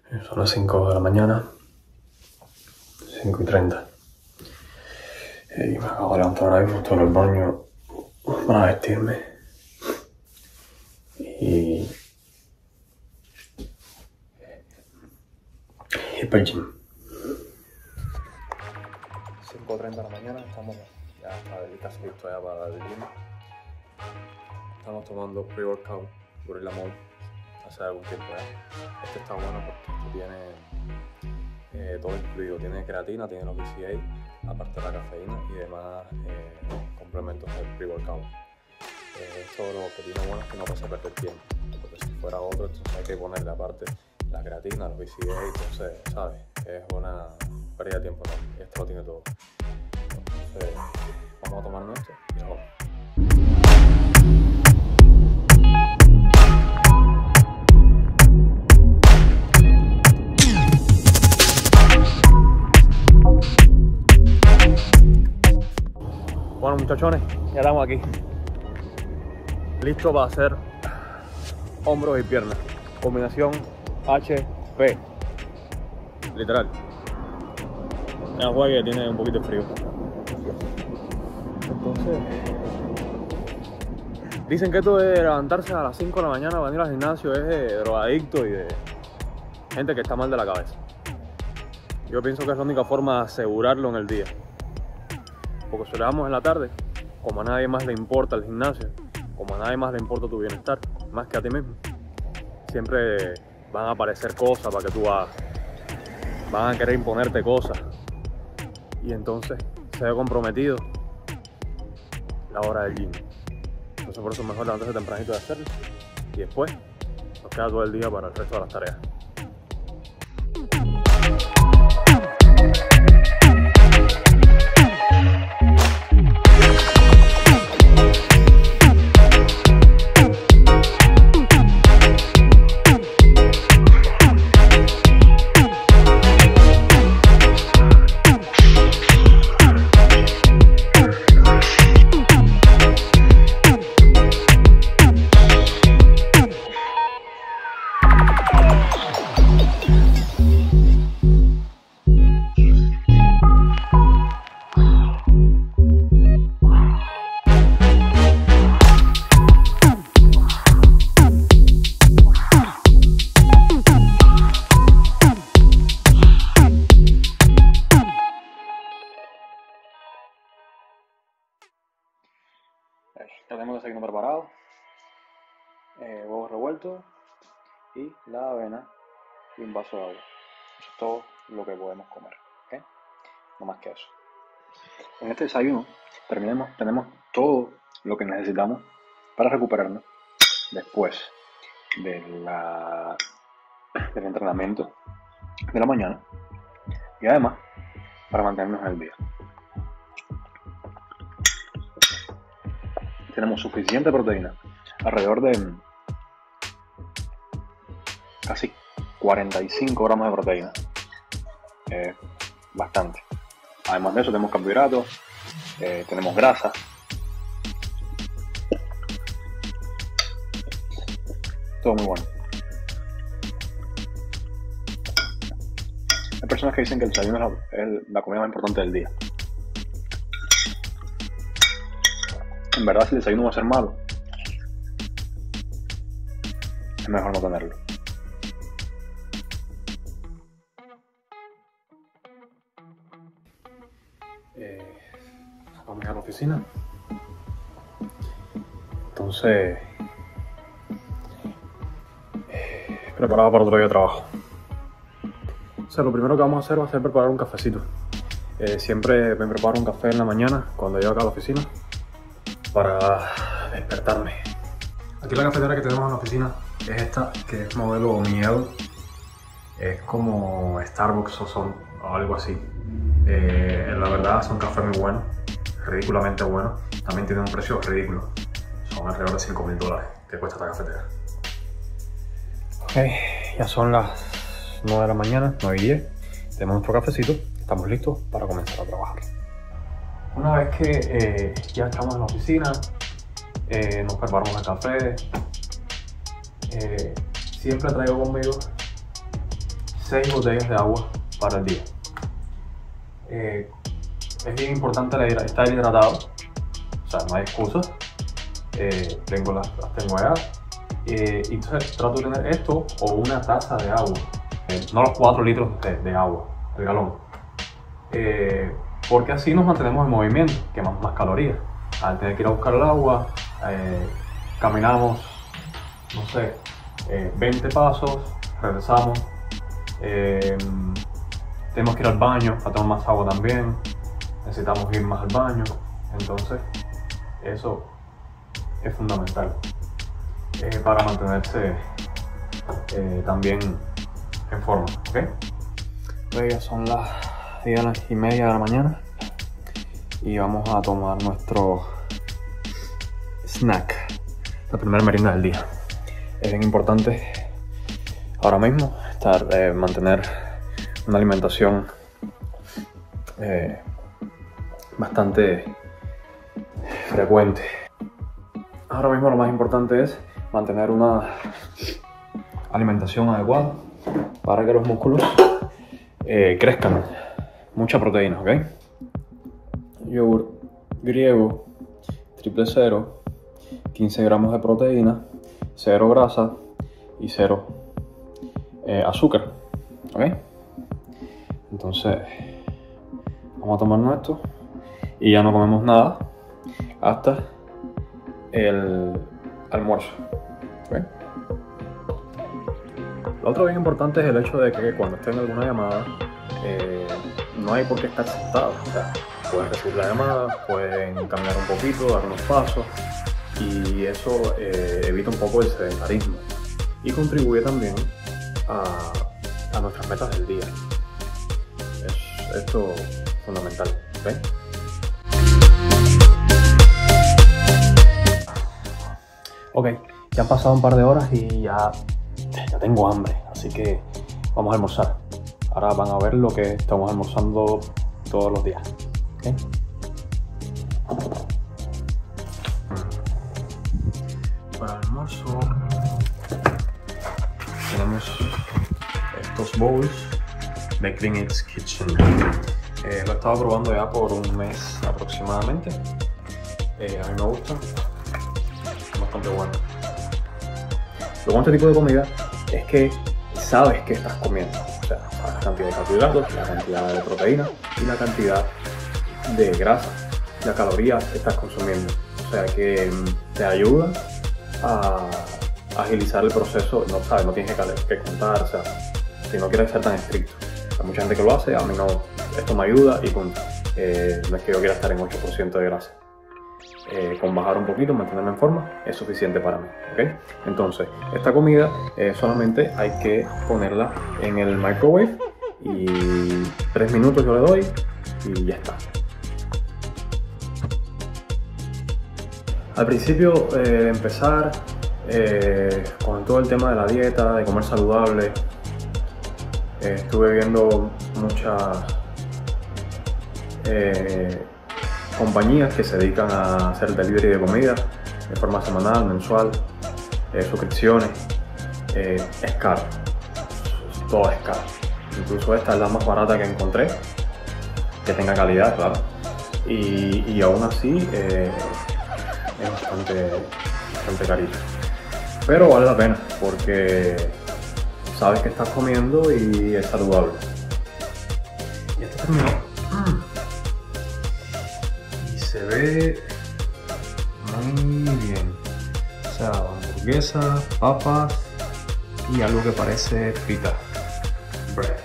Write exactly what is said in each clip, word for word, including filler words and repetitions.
Son las cinco de la mañana, cinco y treinta. Y me acabo de levantar ahora mismo, estoy en el baño para vestirme. Y... y para el gym. cinco y treinta de la mañana, estamos ya casi listos ya para el gym. Estamos tomando pre-workout Gorilla Mode hace algún tiempo ya. Este está bueno porque este tiene eh, todo incluido. Tiene creatina, tiene los B C A, aparte de la cafeína y demás eh, complementos del pre-workout. Eh, esto lo que tiene bueno es que no te hace perder tiempo, porque si fuera otro entonces hay que ponerle aparte la creatina, los B C A, entonces, ¿sabes? Es una pérdida de tiempo, ¿no? Y este lo tiene todo. Entonces, vamos a tomar esto y nos vamos. Bueno, muchachones, ya estamos aquí. Listo para hacer hombros y piernas. Combinación H P. Literal. Es un juego que tiene un poquito de frío. Entonces, dicen que esto de levantarse a las cinco de la mañana para venir al gimnasio es de drogadicto y de gente que está mal de la cabeza. Yo pienso que es la única forma de asegurarlo en el día. Porque si lo damos en la tarde, como a nadie más le importa el gimnasio, como a nadie más le importa tu bienestar, más que a ti mismo, siempre van a aparecer cosas para que tú hagas. Van a querer imponerte cosas. Y entonces se ve comprometido la hora del gym. Entonces por eso es mejor levantarse tempranito de hacerlo. Y después nos queda todo el día para el resto de las tareas. Ya tenemos el desayuno preparado, eh, huevos revueltos y la avena y un vaso de agua. Eso es todo lo que podemos comer, ¿ok? No más que eso. En este desayuno terminemos, tenemos todo lo que necesitamos para recuperarnos después de la, del entrenamiento de la mañana y además para mantenernos en el día. Tenemos suficiente proteína, alrededor de casi cuarenta y cinco gramos de proteína, eh, bastante. Además de eso tenemos carbohidratos, eh, tenemos grasa, todo muy bueno. Hay personas que dicen que el desayuno es la, es la comida más importante del día. En verdad, si el desayuno va a ser malo, es mejor no tenerlo. Eh, vamos a ir a la oficina. Entonces, eh, preparado para otro día de trabajo. O sea, lo primero que vamos a hacer va a ser preparar un cafecito. Eh, siempre me preparo un café en la mañana cuando llego acá a la oficina, para despertarme. Aquí la cafetera que tenemos en la oficina es esta, que es modelo Miel. Es como Starbucks o, son, o algo así. Eh, la verdad son cafés muy buenos, ridículamente buenos. También tienen un precio ridículo. Son alrededor de cinco mil dólares que cuesta esta cafetera. Ok, ya son las nueve de la mañana, nueve y diez. Tenemos nuestro cafecito, estamos listos para comenzar a trabajar. Una vez que eh, ya estamos en la oficina, eh, nos preparamos el café. Eh, siempre traigo conmigo seis botellas de agua para el día. Eh, es bien importante estar hidratado, o sea, no hay excusas. Eh, tengo las, las tengo allá. Eh, y entonces trato de tener esto o una taza de agua, eh, no los cuatro litros de, de agua, el galón. Eh, porque así nos mantenemos en movimiento, quemamos más calorías. Al tener que ir a buscar el agua, eh, caminamos, no sé, eh, veinte pasos, regresamos. Eh, tenemos que ir al baño a tomar más agua también, necesitamos ir más al baño, entonces eso es fundamental eh, para mantenerse eh, también en forma, ¿ok? Pues ya son las diez y media de la mañana y vamos a tomar nuestro snack, la primera merienda del día. Es bien importante ahora mismo estar, eh, mantener una alimentación eh, bastante frecuente. Ahora mismo lo más importante es mantener una alimentación adecuada para que los músculos eh, crezcan. Mucha proteína, ¿ok? Yogur griego, triple cero, quince gramos de proteína, cero grasa y cero eh, azúcar, ¿ok? Entonces vamos a tomarnos esto y ya no comemos nada hasta el almuerzo, ¿okay? Lo otro bien importante es el hecho de que cuando esté en alguna llamada eh, no hay por qué estar sentado. O sea, pueden recibir la llamada, pueden caminar un poquito, dar unos pasos y eso eh, evita un poco el sedentarismo y contribuye también a, a nuestras metas del día. Es esto fundamental, ¿okay? Ok, ya han pasado un par de horas y ya, ya tengo hambre, así que vamos a almorzar. Ahora van a ver lo que estamos almorzando todos los días, ¿okay? Para el almuerzo tenemos estos bowls de Clean Eats Kitchen. Eh, lo he estado probando ya por un mes aproximadamente. Eh, a mí me gusta. Bastante bueno. Lo bueno de este tipo de comida es que sabes que estás comiendo. O sea, sabes la cantidad de carbohidratos, la cantidad de proteína y la cantidad de grasa, la caloría que estás consumiendo. O sea que te ayuda a agilizar el proceso. No sabes, no tienes que, que contar, o sea, si no quieres ser tan estricto. Hay mucha gente que lo hace, a mí no, esto me ayuda y punto. Eh, no es que yo quiera estar en ocho por ciento de grasa. Eh, con bajar un poquito, mantenerme en forma, es suficiente para mí, ¿okay? Entonces, esta comida eh, solamente hay que ponerla en el microwave y tres minutos yo le doy y ya está. Al principio eh, de empezar eh, con todo el tema de la dieta, de comer saludable, eh, estuve viendo muchas eh, compañías que se dedican a hacer delivery de comida de forma semanal, mensual, eh, suscripciones. Eh, es caro, todo es caro. Incluso esta es la más barata que encontré, que tenga calidad, claro. Y, y aún así eh, es bastante, bastante carito. Pero vale la pena porque sabes que estás comiendo y es saludable. Y esto terminó. Mm. Se ve muy bien. O sea, hamburguesa, papas y algo que parece frita. Bread.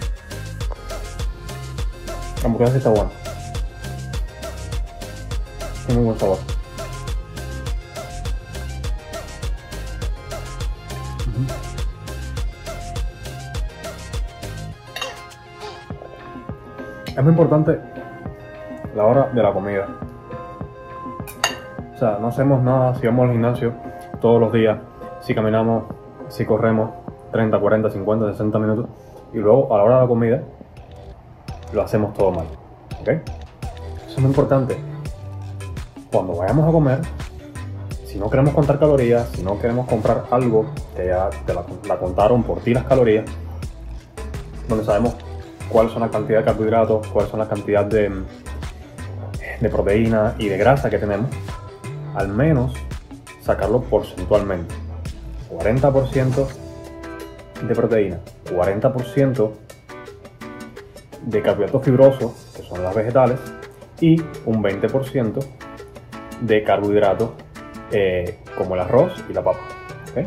La hamburguesa está buena. Tiene muy buen sabor. Uh-huh. Es muy importante la hora de la comida. O sea, no hacemos nada si vamos al gimnasio todos los días, si caminamos, si corremos treinta, cuarenta, cincuenta, sesenta minutos y luego a la hora de la comida lo hacemos todo mal, ¿ok? Eso es muy importante. Cuando vayamos a comer, si no queremos contar calorías, si no queremos comprar algo que ya te la, la contaron por ti las calorías, donde sabemos cuáles son la cantidad de carbohidratos, cuáles son la cantidad de, de proteína y de grasa que tenemos, al menos sacarlo porcentualmente. cuarenta por ciento de proteína, cuarenta por ciento de carbohidratos fibrosos, que son las vegetales, y un veinte por ciento de carbohidratos eh, como el arroz y la papa. ¿Okay?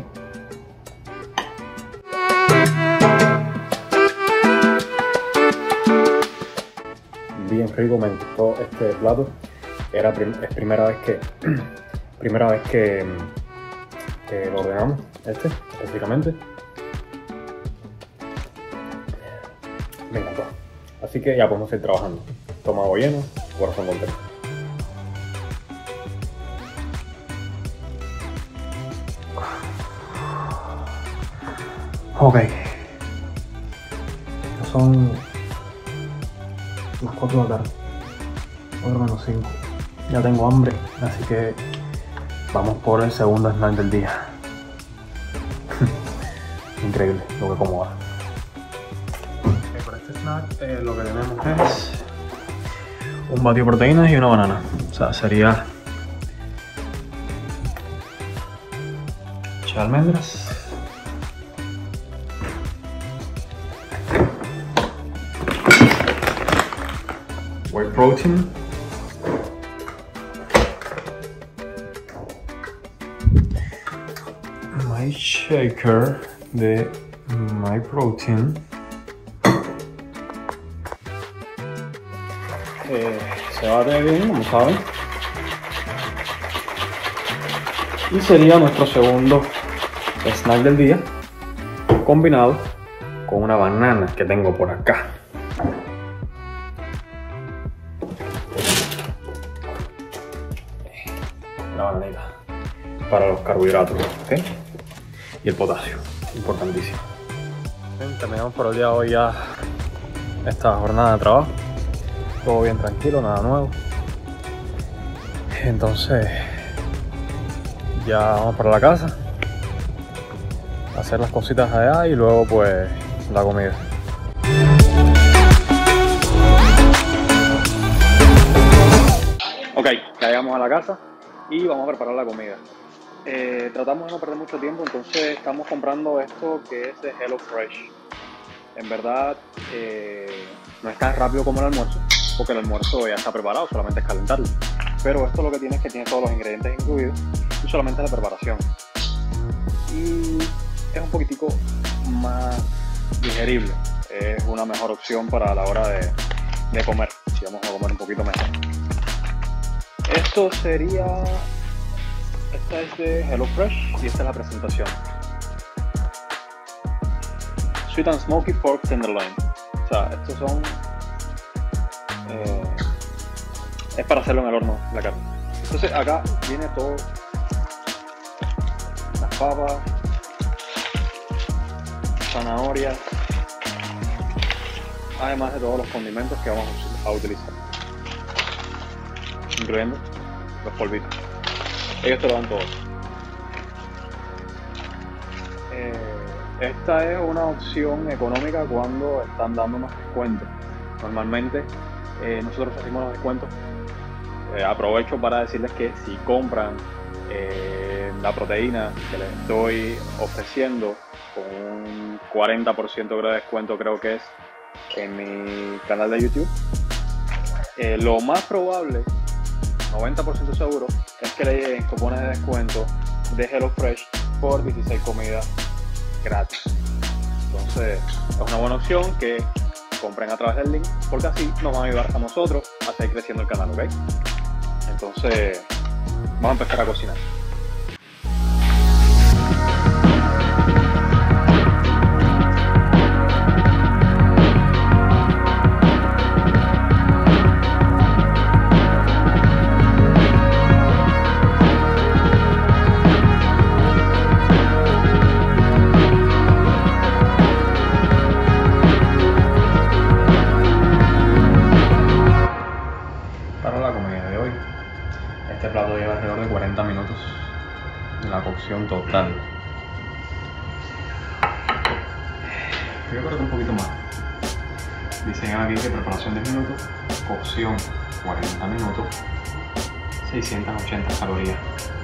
Bien rico, me gustó este plato. Era prim es primera vez que primera vez que, que lo ordenamos, este específicamente. Me encantó. Así que ya podemos seguir trabajando. Estómago lleno, corazón contento. Ok. Son las cuatro de la tarde. cuatro menos cinco. Ya tengo hambre, así que vamos por el segundo snack del día. Increíble lo que como ahora. Okay, para este snack eh, lo que tenemos es un batido de proteínas y una banana. O sea, sería de almendras, whey protein, my shaker de my protein, eh, se bate bien, como saben, y sería nuestro segundo snack del día, combinado con una banana que tengo por acá. Una bananita para los carbohidratos, ¿ok? Y el potasio, importantísimo. Bien, terminamos por el día de hoy ya esta jornada de trabajo. Todo bien tranquilo, nada nuevo. Entonces ya vamos para la casa, a hacer las cositas allá y luego pues la comida. Ok, ya llegamos a la casa y vamos a preparar la comida. Eh, tratamos de no perder mucho tiempo, entonces estamos comprando esto que es de HelloFresh. En verdad eh, no es tan rápido como el almuerzo, porque el almuerzo ya está preparado, solamente es calentarlo. Pero esto lo que tiene es que tiene todos los ingredientes incluidos y solamente es la preparación. Y es un poquitico más digerible, es una mejor opción para la hora de, de comer, si vamos a comer un poquito mejor. Esto sería, esta es de HelloFresh y esta es la presentación. Sweet and Smoky Pork Tenderloin. O sea, estos son, eh, es para hacerlo en el horno, la carne. Entonces acá viene todo, las papas, zanahorias, además de todos los condimentos que vamos a utilizar, incluyendo los polvitos. Ellos te lo dan todo. Eh, esta es una opción económica cuando están dando más descuentos. Normalmente eh, nosotros hacemos los descuentos. Eh, aprovecho para decirles que si compran eh, la proteína que les estoy ofreciendo con un cuarenta por ciento de descuento, creo que es, en mi canal de YouTube, eh, lo más probable, noventa por ciento seguro, es que le lleguen cupones de descuento de HelloFresh por dieciséis comidas gratis. Entonces es una buena opción que compren a través del link, porque así nos van a ayudar a nosotros a seguir creciendo el canal, ¿ok? Entonces vamos a empezar a cocinar. Este plato lleva alrededor de cuarenta minutos en la cocción total. Yo creo que un poquito más. Dicen aquí que preparación diez minutos, cocción cuarenta minutos, seiscientas ochenta calorías.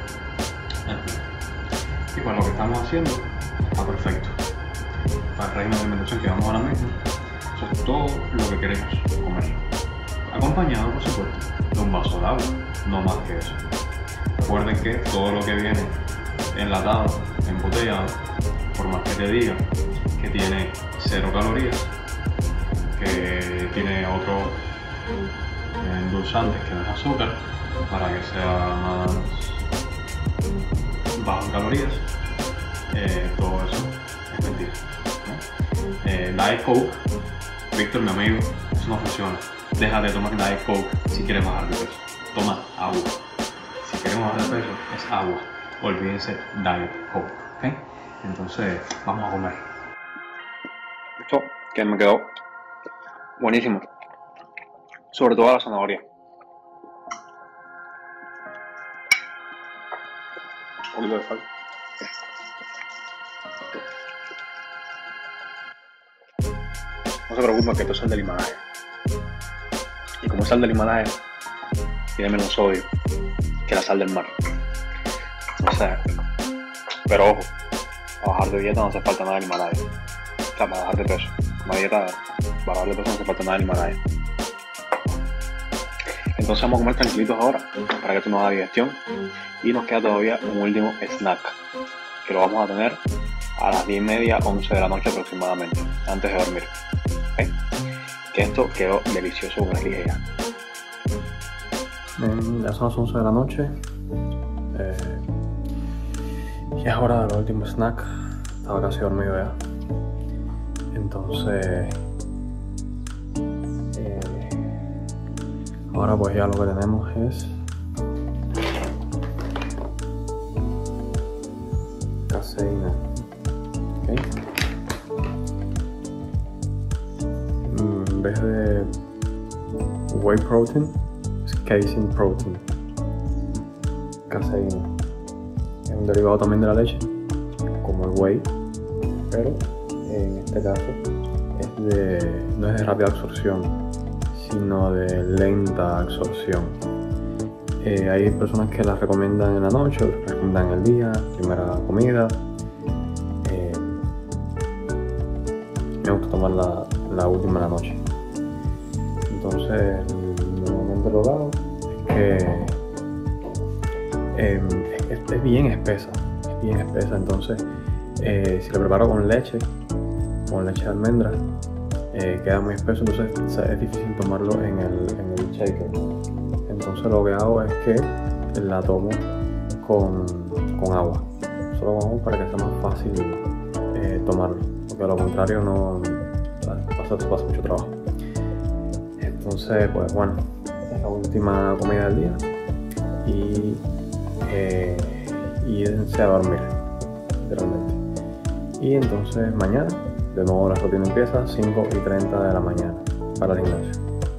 Y para lo que estamos haciendo, está perfecto. Para el régimen de alimentación que vamos ahora mismo, eso es todo lo que queremos comer. Acompañado, por supuesto, de un vaso de agua, no más que eso. Recuerden que todo lo que viene enlatado, embotellado, por más que te diga que tiene cero calorías, que tiene otros endulzantes que no es azúcar, para que sea más bajo en calorías, eh, todo eso es mentira, ¿no? eh, Diet Coke, Víctor, mi amigo, eso no funciona. Deja de tomar Diet Coke si quieres bajar de peso. Toma agua. Si queremos bajar de peso, es agua. Olvídense Diet Coke, ¿ok? Entonces, vamos a comer. Esto que me quedó buenísimo. Sobre todo la zanahoria. Un poquito de sal. No se preocupen que esto es sal del Himalaya. Y como es sal del Himalaya, tiene menos sodio que la sal del mar. O sea, pero ojo, para bajar de dieta no hace falta nada del Himalaya. O sea, para bajar de peso. Una dieta, para bajar de peso no hace falta nada del Himalaya. Entonces vamos a comer tranquilitos ahora, para que esto nos haga digestión. Y nos queda todavía un último snack, que lo vamos a tener a las diez y media, once de la noche aproximadamente, antes de dormir. ¿Okay? Que esto quedó delicioso, como les dije ya. Bien, ya son las once de la noche. Eh, y es hora del último snack. Estaba casi dormido ya. Entonces... Ahora pues ya lo que tenemos es caseína, ¿okay? En vez de whey protein es casein protein, caseína. Es un derivado también de la leche, como el whey, pero en este caso es de, no es de rápida absorción, sino de lenta absorción. Eh, hay personas que las recomiendan en la noche, otras recomiendan en el día, primera comida. Eh, me gusta tomar la, la última en la noche. Entonces, normalmente lo que hago es que eh, es, es bien espesa, es bien espesa. Entonces, eh, si lo preparo con leche, con leche de almendra, Eh, queda muy espeso, entonces es difícil tomarlo en el, en el shaker. Entonces lo que hago es que la tomo con, con agua, solo con agua para que sea más fácil eh, tomarlo, porque a lo contrario no pasa, pasa mucho trabajo. Entonces pues bueno, es la última comida del día y eh, y dense a dormir literalmente. Y entonces mañana de nuevo la rutina empieza a cinco y treinta de la mañana para el gimnasio.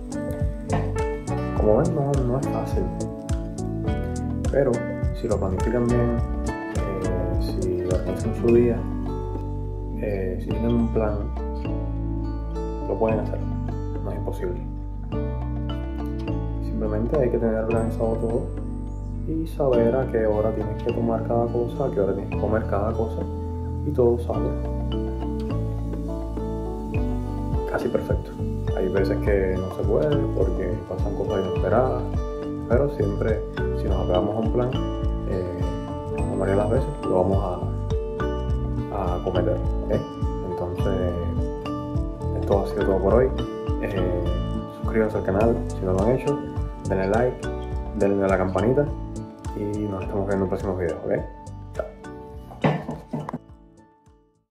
Como ven, no, no es fácil, pero si lo planifican bien, eh, si lo organizan su día, eh, si tienen un plan, lo pueden hacer, no es imposible. Simplemente hay que tener organizado todo y saber a qué hora tienes que tomar cada cosa, a qué hora tienes que comer cada cosa, y todo sale casi perfecto. Hay veces que no se puede porque pasan cosas inesperadas, pero siempre, si nos apegamos a un plan, eh, la mayoría de las veces lo vamos a, a cometer, ¿eh? Entonces, esto ha sido todo por hoy. Eh, suscríbanse al canal si no lo han hecho, denle like, denle a la campanita y nos estamos viendo en próximos videos, ¿ok?